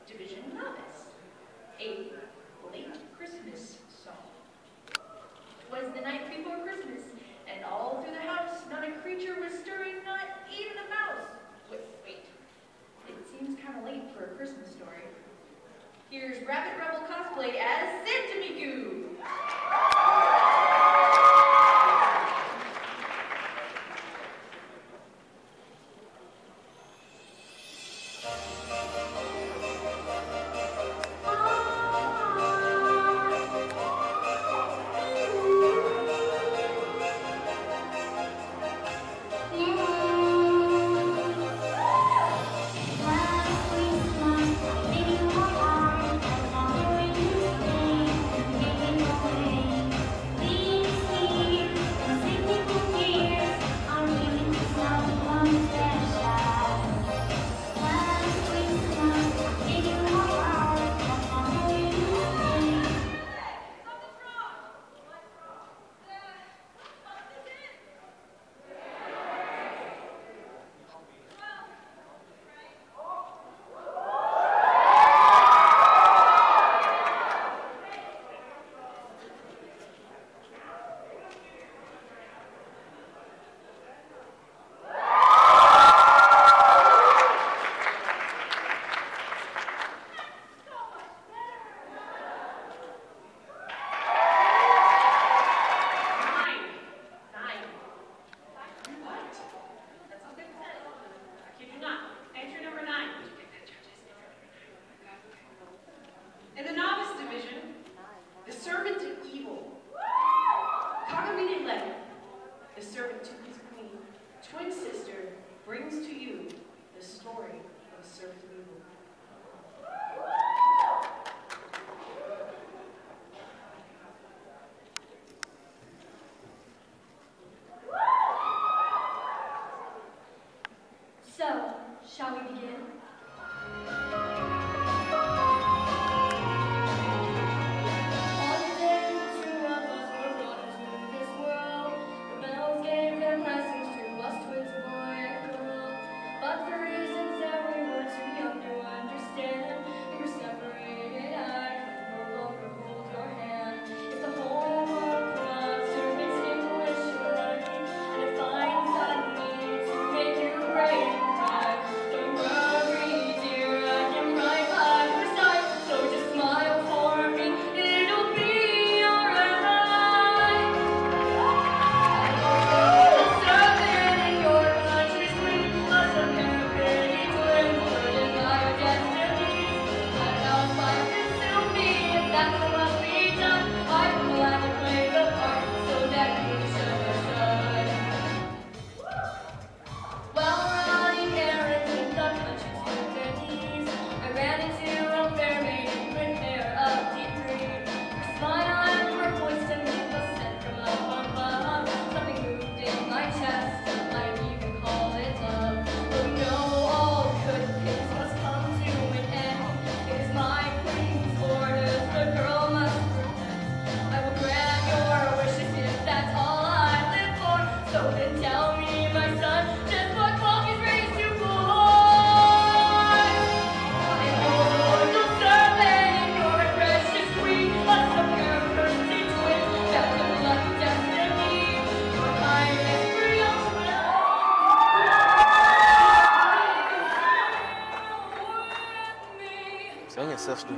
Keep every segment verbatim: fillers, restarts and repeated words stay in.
Division Novice, a late Christmas song. 'Twas the night before Christmas, and all through the house not a creature was stirring, not even a mouse. Wait, wait. It seems kind of late for a Christmas story. Here's Rabbit Rebel cosplay as Santa Miku. So, shall we begin? Sing it, sister.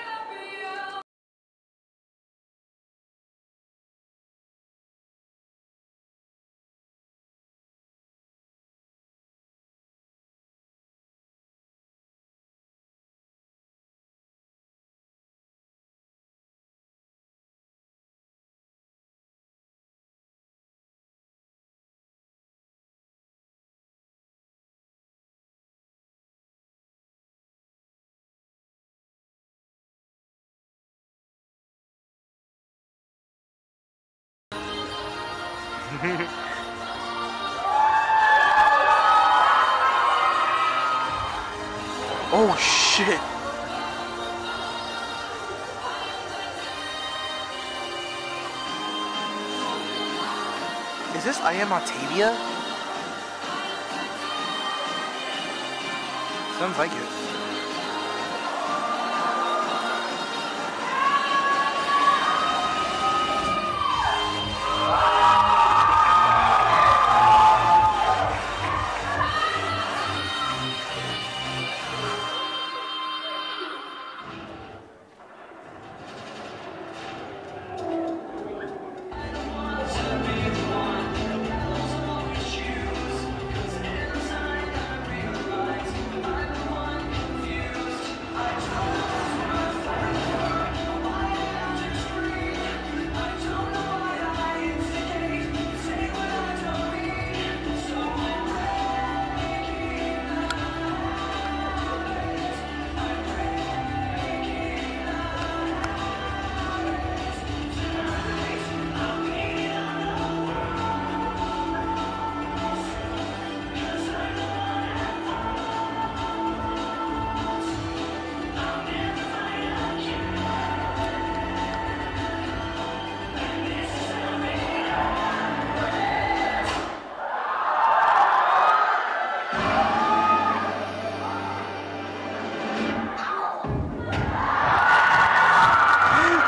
Oh shit! Is this I Am Octavia? Sounds like it.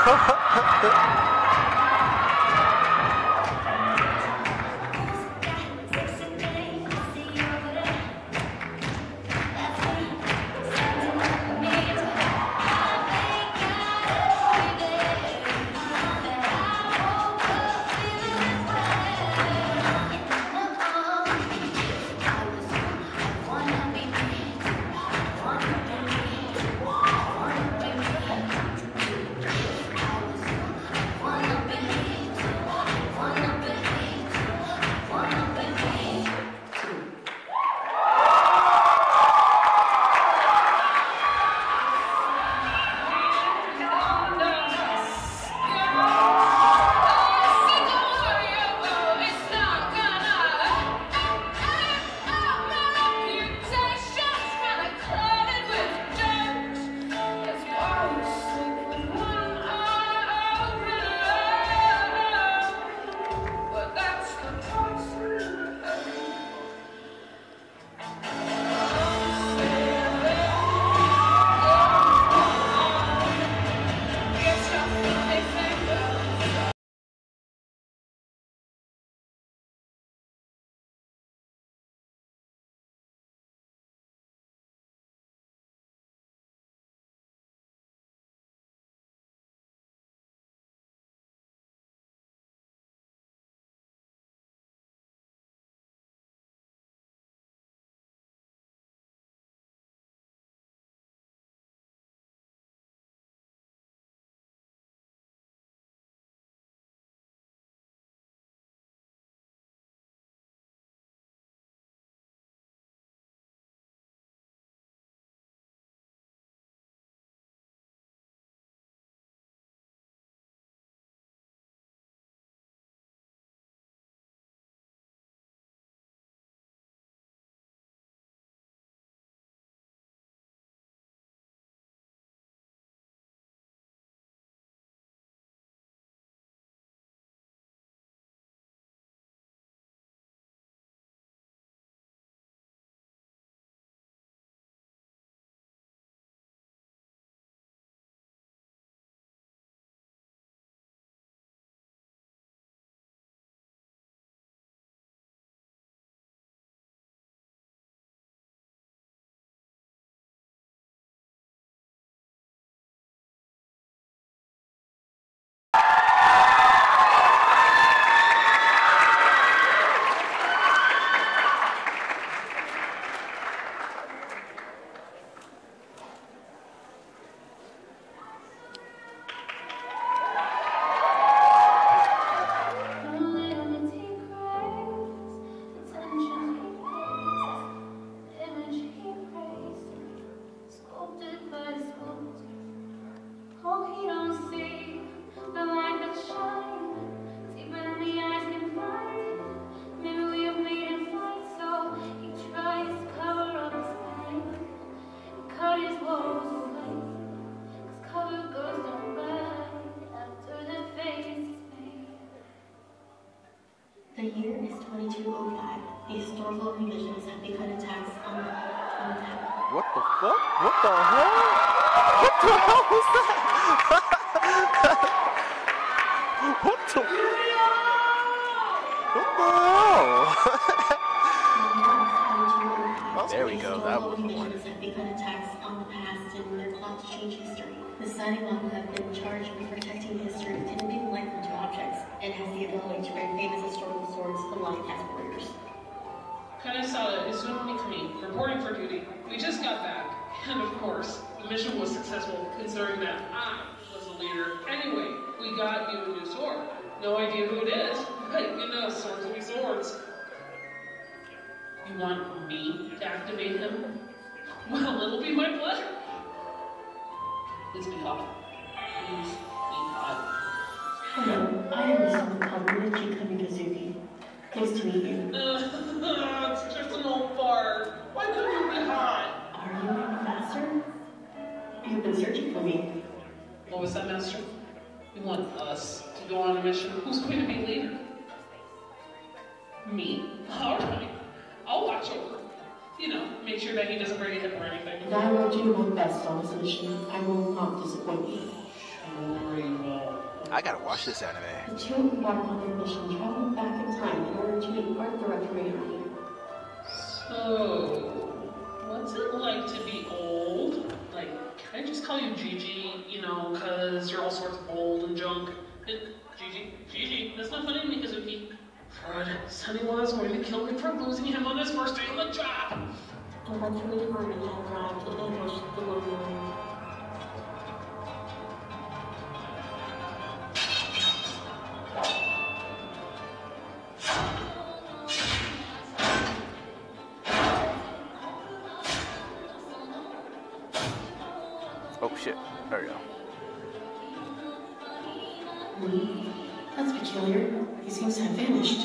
The year is twenty-two oh five. The historical revisions have begun attacks on the, on the town. What the fuck? What the hell? What the hell was that? What the? What the hell? There we go. That was the one. Have begun attacks on the past and they're plot to change history. The signing on have been charged with protecting history and being likened to objects, and has the ability to bring famous historical swords alive as warriors. Kanesada is normally coming, reporting for duty. We just got back, and of course, the mission was successful considering that I was the leader. Anyway, we got you a new sword. No idea who it is, but you know, swords will be swords. You want me to activate him? Well, it'll be my pleasure. Please be hot. Please be hot. Hello, I am the son of Kazuki Kamikazuki. Nice to meet you. Uh, it's just an old fart. Why couldn't you be hot? Are you any faster? You've been searching for me. What was that, Master? You want us to go on a mission? Who's going to be leader? Me? Alright. I'll watch over him. You know, make sure that he doesn't break a hip or anything. And I will do my best on this mission. I will not disappoint you. I gotta watch this anime. The two embark on their mission, traveling back in time in order to meet Arthur at the Army. So, what's it like to be old? Like, can I just call you Gigi? You know, cause you're all sorts of old and junk. It, Gigi, Gigi, that's not funny to me, Kazuki. God, Sunny was going to kill me for losing him on his first day on the job. The luxury army had arrived and ambushed the Lord. Oh shit, there we go. Hmm. That's peculiar. He seems to have vanished.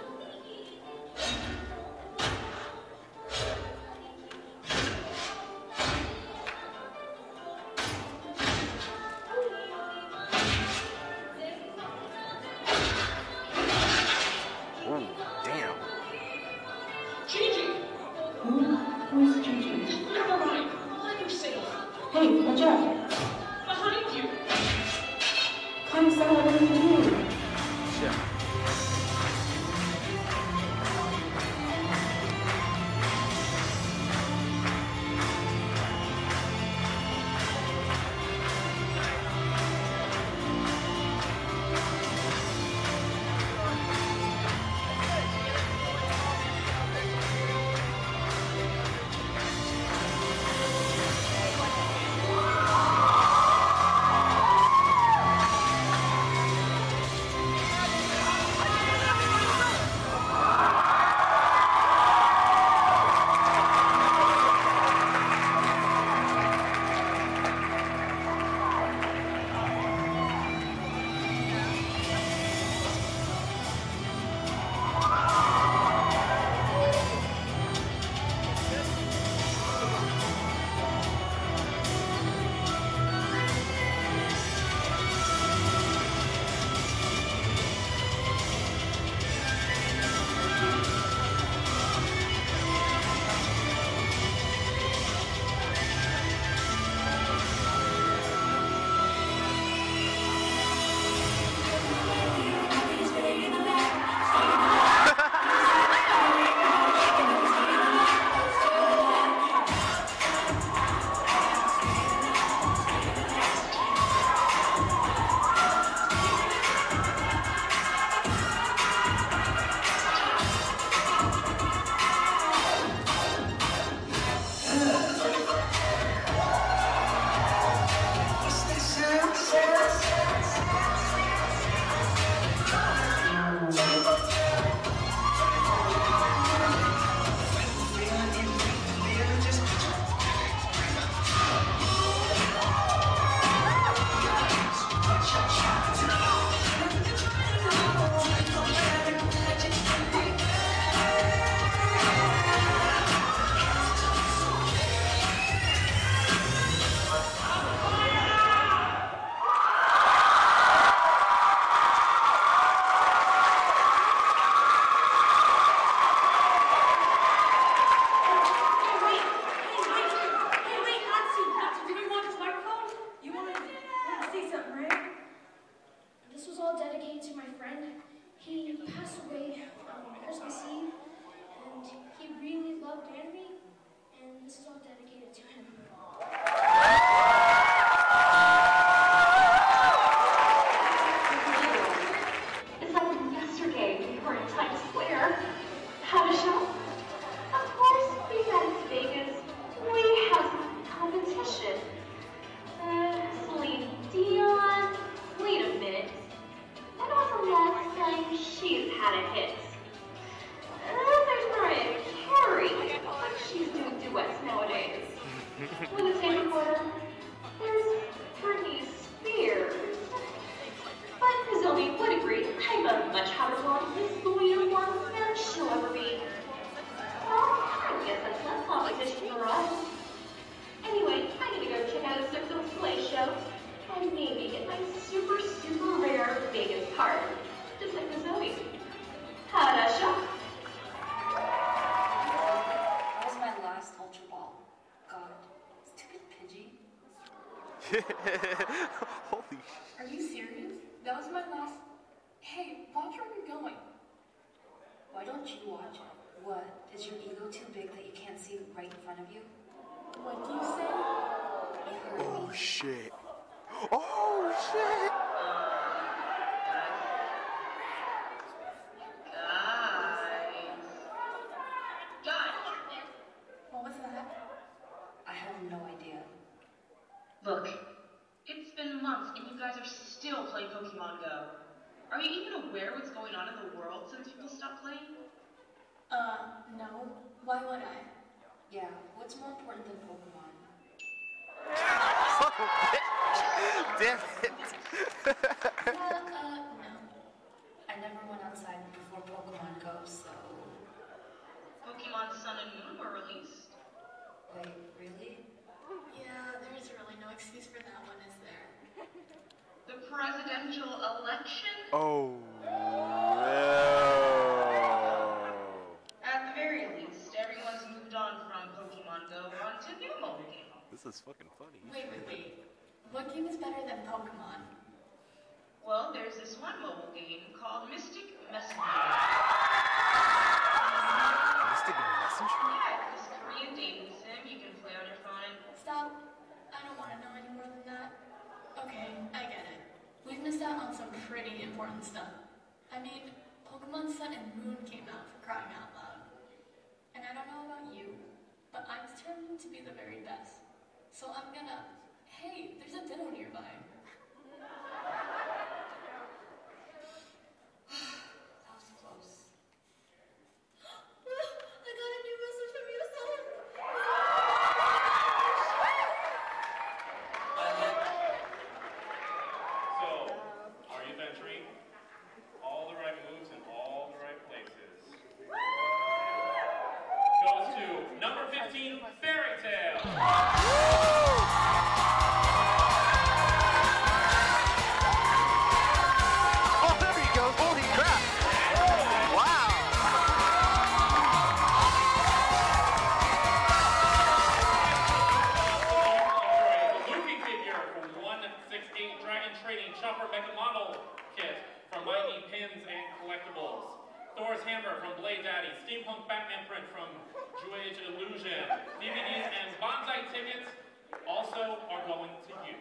Ooh, damn. Gigi! Hmm? Who's Gigi? Never mind. Let you safe. Hey, watch out! Behind you. Come stop, what are you doing? Shit. Holy Are you serious? That was my last... Hey, watch where you're going. Why don't you watch it? What, is your ego too big that you can't see right in front of you? What do you say? You heard Oh me. shit. Oh shit. What was that? I have no idea. Look, it's been months and you guys are still playing Pokemon Go. Are you even aware what's going on in the world since people stopped playing? Uh, no. Why would I? Yeah, what's more important than Pokemon? Damn it. uh, uh, no. I never went outside before Pokemon Go, so... Pokemon Sun and Moon were released. Wait, really? Yeah, there's really no excuse for that one, is there? The presidential election? Oh no. At the very least, everyone's moved on from Pokemon Go onto new mobile games. This is fucking funny. Wait, wait, wait. What game is better than Pokemon? Well, there's this one mobile game called Mystic Messenger. Mystic Messenger? Yeah, this Korean dating sim you can play on your phone. Stop. I don't want to know any more than that. Okay, I get it. We've missed out on some pretty important stuff. I mean, Pokemon Sun and Moon came out, for crying out loud. And I don't know about you, but I'm determined to be the very best. So I'm gonna... Hey, there's a Ditto nearby. That was close. I got a new message from you, So, are you venturing? All the right moves in all the right places. Goes to number fifteen, Fairy Tale. Oh, there he goes. Holy crap. Wow. The Luffy figure from one sixty-eight Dragon Trading Chopper Mega Model Kit from Mighty Pins and Collectibles. Thor's Hammer from Blade Daddy. Steampunk Batman print from Jewage Illusion. D V Ds and bonsai tickets also are going to you.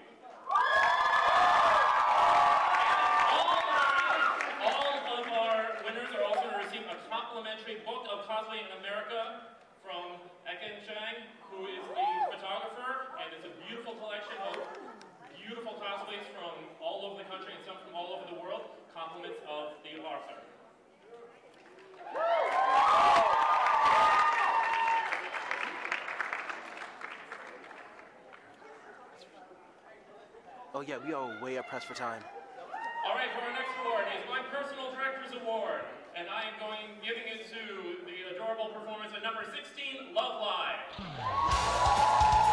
All of our winners are also going to receive a complimentary book of Cosplay in America from Eken Chang, who is the photographer, and it's a beautiful collection of beautiful cosplays from all over the country and some from all over the world, compliments of the author. Oh yeah, we are way up pressed for time. All right, for our next award is my personal director's award, and I am going giving it to the adorable performance at number sixteen, Love Live.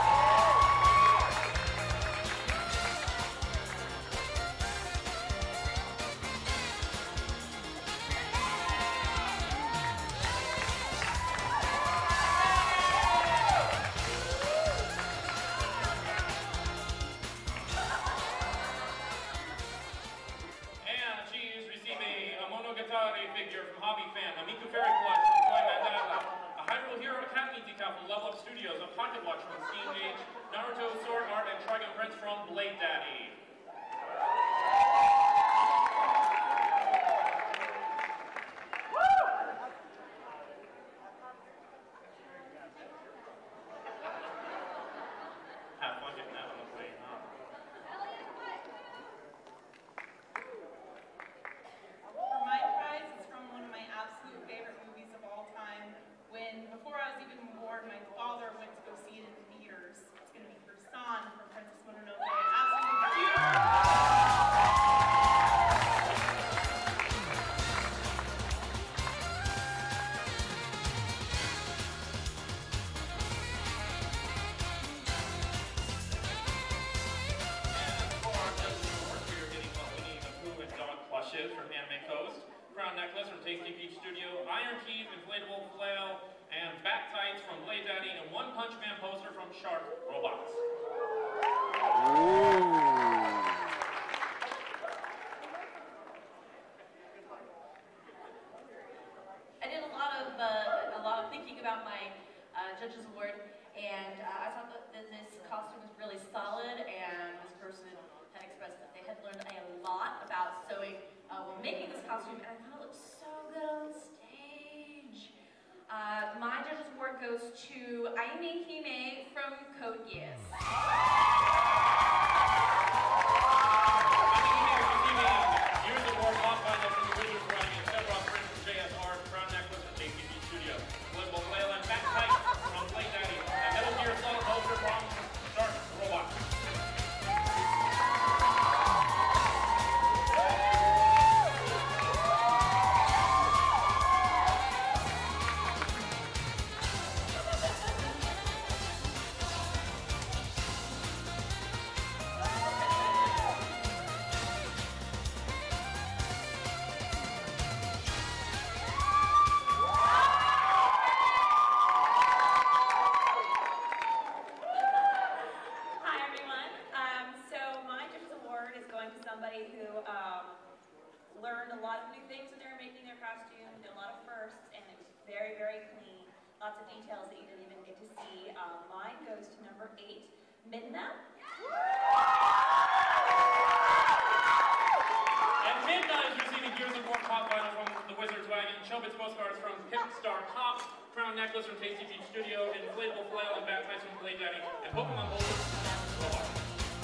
And she is receiving a Monogatari figure from Hobby Fan, a Miku Fairy plush from Toy Mandala, a Hyrule Hero Academy decal from Level Up Studios, a pocket watch from Steam Age, Naruto Sword Art and Trigon prints from Blade Daddy. Have fun getting that on the plate, huh? For my prize, it's from one of my absolute favorite movies of all time. When, before I was even born, my father went to go see it in theaters. It's going to be for San from Princess Mononoke. Absolutely beautiful. Plushes from Anime Coast, Crown Necklace from Tasty Peach Studio, Iron Keys, Inflatable Flail, and Back Tights from Blade Daddy, and One Punch Man poster from Shark Robots. Ooh. costume, and I thought it looked so good on stage. Uh, my Judges Award goes to Aimi Hime from Code Geass. Here's the award lost by from the Wizards running in Chevron Prince from J S R, Crown Necklace from J P G Studio. Political Flail and Back Tight from Blade Daddy. And Metal Gear Solid Poster from Shark Robot. learned a lot of new things when they were making their costume, did a lot of firsts, and it was very, very clean. Lots of details that you didn't even get to see. Um, mine goes to number eight, Midna. And Midna is receiving Gears of War Top Vinyl from the Wizard's Wagon, Chobits postcards from Pipstar Cops, Crown Necklace from Tasty Feet Studio, Inflatable Flail and Bat Ties from Blade Daddy, and Pokemon Gold from Robot.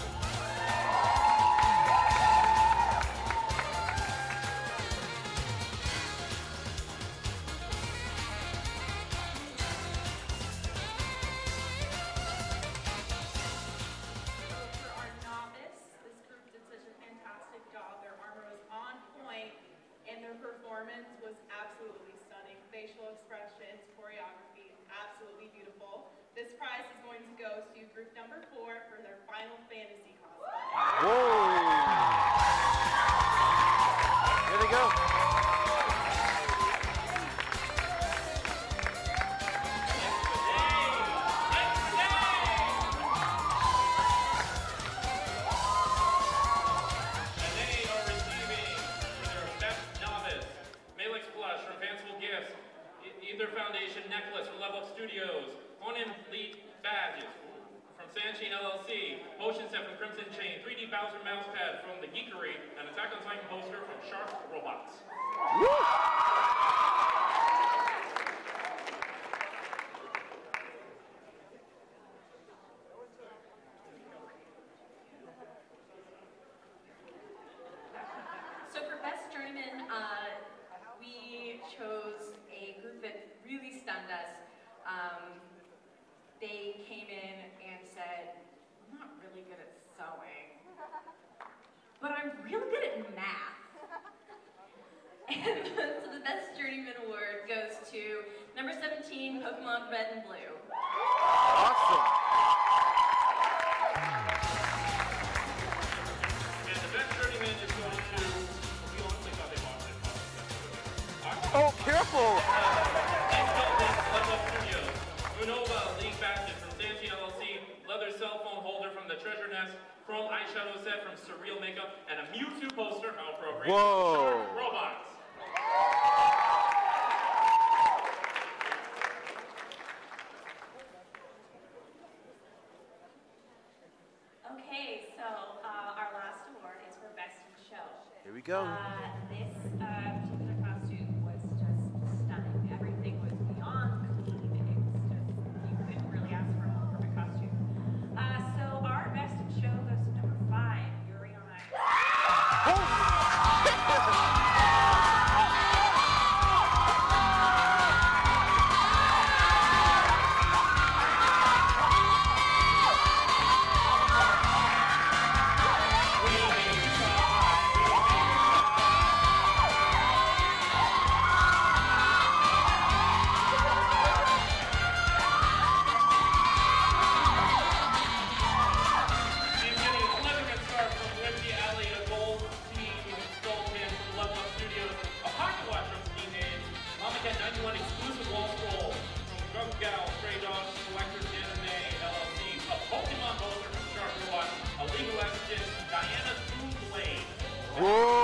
Performance was absolutely stunning. Facial expressions, choreography, absolutely beautiful. This prize is going to go to group number four for their Final Fantasy cosplay. Whoa! Here they go. Ether Foundation Necklace from Level Up Studios, Conan Fleet Badges from Sanshine L L C, Motion Set from Crimson Chain, three D Bowser Mousepad from The Geekery, and Attack on Titan poster from Shark Robots. Woo! So for Best Journeyman, uh, we chose a group that really stunned us. Um, they came in and said, I'm not really good at sewing, but I'm really good at math. And so the Best Journeyman Award goes to number seventeen, Pokemon Red and Blue. Awesome. And the Best Journeyman is going to, we honestly thought they lost it. Oh, careful! Level Up Studios, Unova League Basket from Sanshine L L C, leather cell phone holder from the Treasure Nest, chrome eyeshadow set from Surreal Makeup, and a Mewtwo poster, how appropriate, Whoa. from Shark Robots. Okay, so uh, our last award is for Best in Show. Here we go. Uh, this uh, particular costume was just stunning. Everything was beyond clean. It was just, you couldn't really ask for a more perfect costume. Uh, so our Best in Show goes to number five, Yuri on Ice. Whoa!